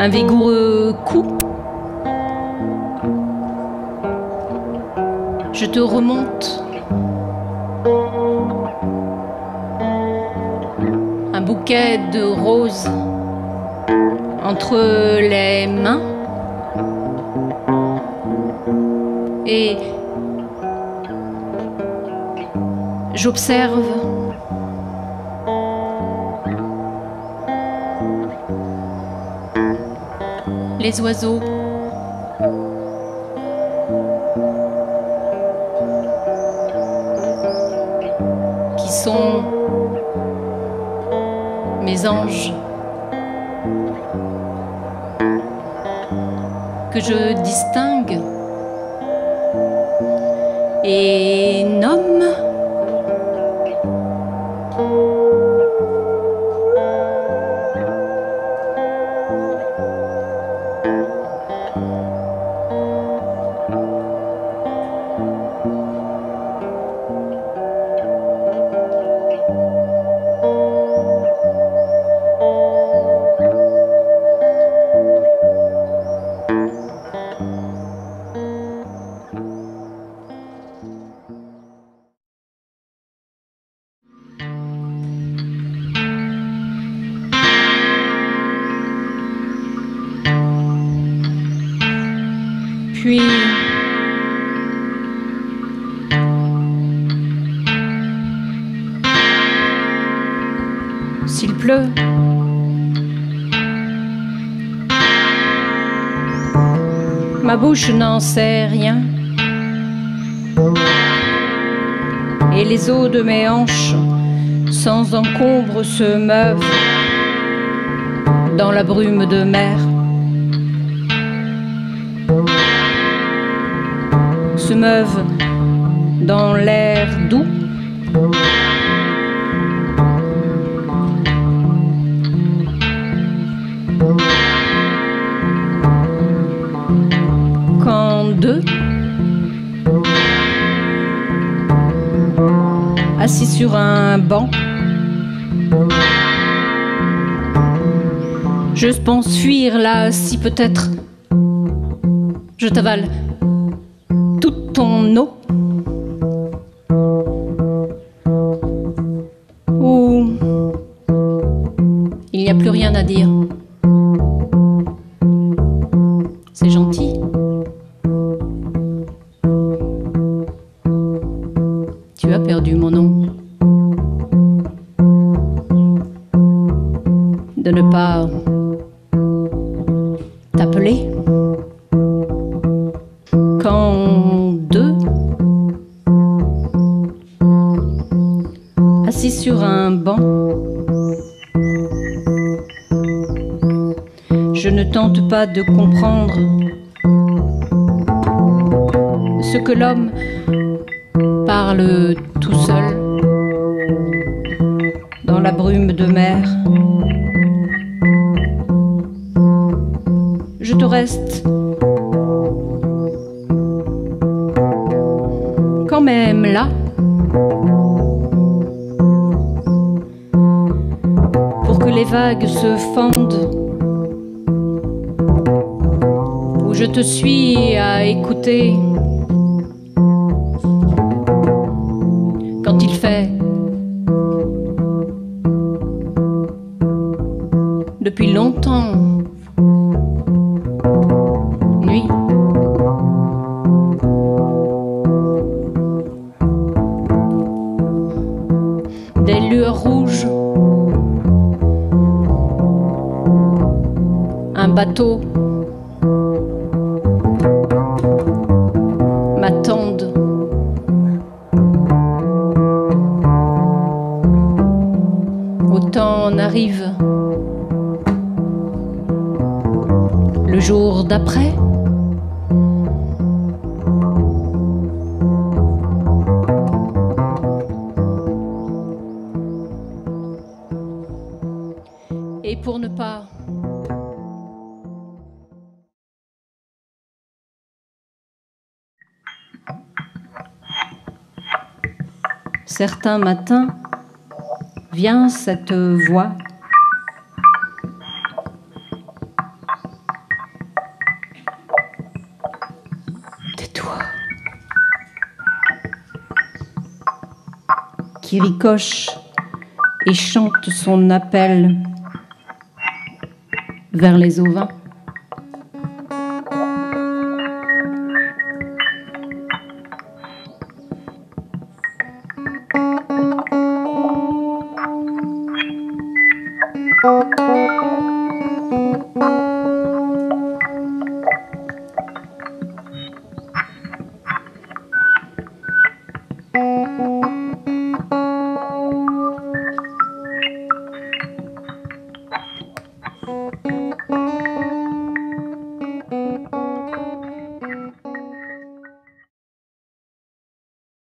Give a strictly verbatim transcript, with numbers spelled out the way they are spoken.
un vigoureux coup. Je te remonte un bouquet de roses entre les mains et j'observe les oiseaux qui sont mes anges que je distingue et nomme puis s'il pleut, ma bouche n'en sait rien et les os de mes hanches sans encombre se meuvent dans la brume de mer, se meuvent dans l'air doux quand deux, assis sur un banc, je pense fuir là, si peut-être je t'avale toute ton eau, où il n'y a plus rien à dire. C'est gentil. Tu as perdu mon nom. De ne pas t'appeler quand deux, assis sur un banc, je ne tente pas de comprendre ce que l'homme parle tout seul dans la brume de mer. Je te reste quand même là pour que les vagues se fendent, où je te suis à écouter quand il fait depuis longtemps nuit. Des lueurs rouges, un bateau m'attendent. Autant en arrive le jour d'après. Et pour ne pas certains matins vient cette voix qui ricoche et chante son appel vers les ovins. Thank you.